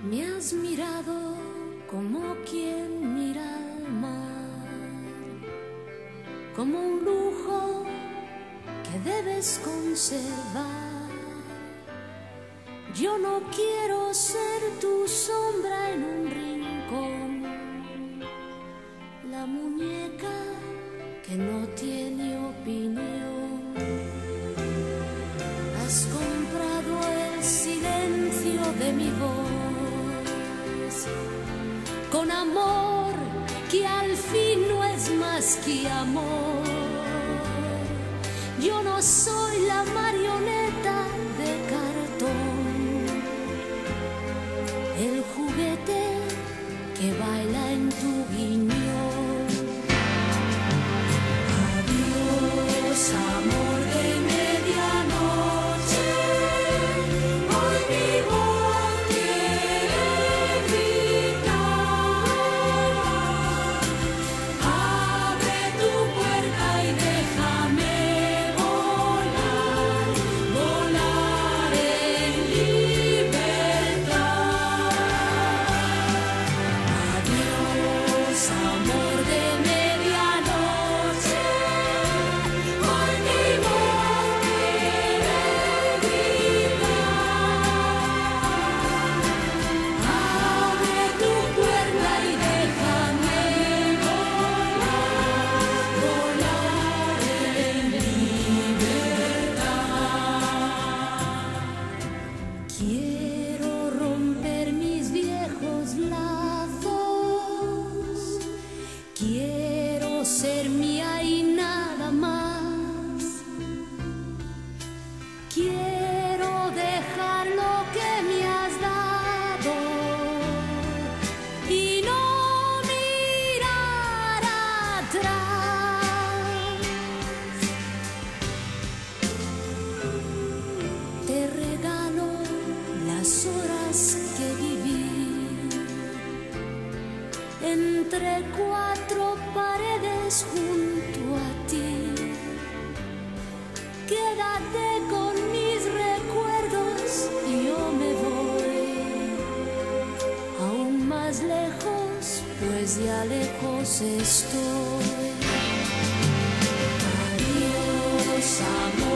Me has mirado como quien mira al mar, como un lujo que debes conservar. Yo no quiero ser tu sombra en un rincón, la muñeca que no tiene opinión. Has comprado el silencio de mi voz con amor que al fin no es más que amor. Yo no soy la marioneta de cartón, el juguete que baila en tu guiñón. Adiós, amor de medianoche, hoy mi voz quiere gritar. Abre tu puerta y déjame volar, volar en libertad. Adiós, amor de medianoche, hoy mi voz quiere gritar. Abre tu puerta y déjame volar, volar en libertad. Quiero romper mis viejos lazos, quiero ser mía y nada más. Quiero dejar lo que me has dado y no mirar atrás. Te regalo las horas que viví entre cuatro paredes junto a ti. Quédate con mis recuerdos y yo me voy aún más lejos, pues ya lejos estoy. Adiós, amor.